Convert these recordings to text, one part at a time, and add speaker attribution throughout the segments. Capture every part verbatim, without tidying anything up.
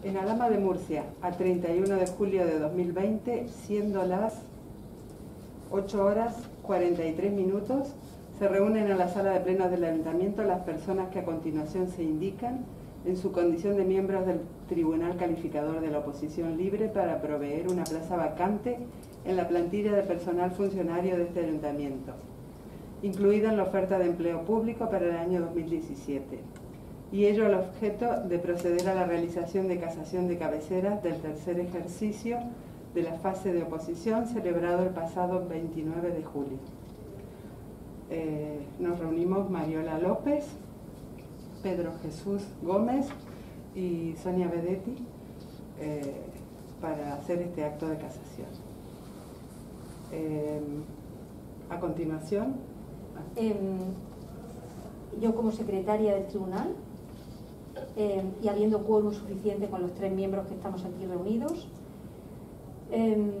Speaker 1: En Alhama de Murcia, a treinta y uno de julio de dos mil veinte, siendo las ocho horas cuarenta y tres minutos, se reúnen en la sala de plenos del Ayuntamiento las personas que a continuación se indican en su condición de miembros del Tribunal Calificador de la Oposición Libre para proveer una plaza vacante en la plantilla de personal funcionario de este Ayuntamiento, incluida en la oferta de empleo público para el año dos mil diecisiete, y ello al objeto de proceder a la realización de casación de cabeceras del tercer ejercicio de la fase de oposición celebrado el pasado veintinueve de julio. Eh, nos reunimos Mariola López, Pedro Jesús Gómez y Sonia Bedetti eh, para hacer este acto de casación. Eh, a continuación,
Speaker 2: eh, yo como secretaria del tribunal eh, y habiendo quórum suficiente con los tres miembros que estamos aquí reunidos, eh,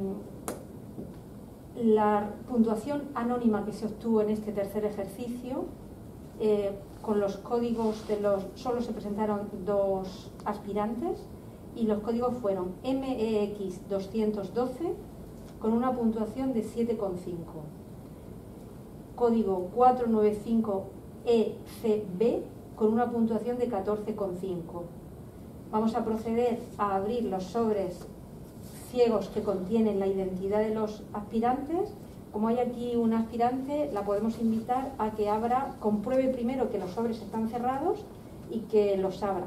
Speaker 2: la puntuación anónima que se obtuvo en este tercer ejercicio, eh, con los códigos de los, solo se presentaron dos aspirantes y los códigos fueron M E X doscientos doce con una puntuación de siete coma cinco, código cuatrocientos noventa y cinco E C B con una puntuación de catorce coma cinco. Vamos a proceder a abrir los sobres ciegos que contienen la identidad de los aspirantes. Como hay aquí un aspirante, la podemos invitar a que abra, compruebe primero que los sobres están cerrados y que los abra.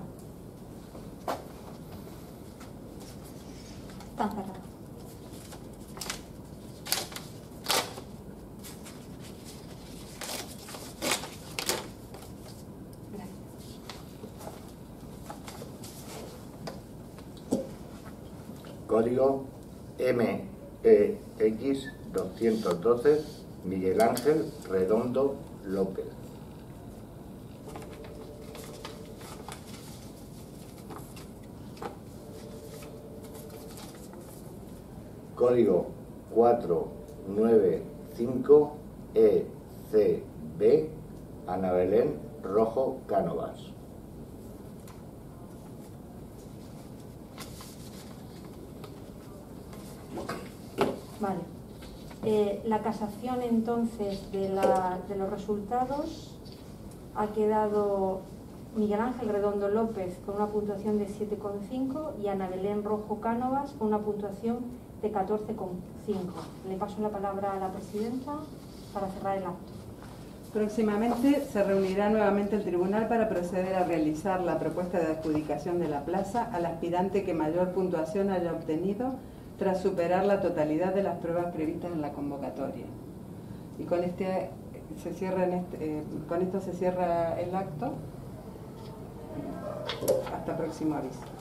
Speaker 2: Están cerrados.
Speaker 3: Código M E X doscientos doce, Miguel Ángel Redondo López. Código cuatrocientos noventa y cinco E C B, Ana Belén Rojo Cánovas.
Speaker 2: Vale. Eh, la casación entonces de, la, de los resultados ha quedado Miguel Ángel Redondo López con una puntuación de siete coma cinco y Ana Belén Rojo Cánovas con una puntuación de catorce coma cinco. Le paso la palabra a la presidenta para cerrar el acto.
Speaker 1: próximamente se reunirá nuevamente el tribunal para proceder a realizar la propuesta de adjudicación de la plaza al aspirante que mayor puntuación haya obtenido tras superar la totalidad de las pruebas previstas en la convocatoria. Y con, este, se cierra en este, eh, con esto se cierra el acto. Hasta próximo aviso.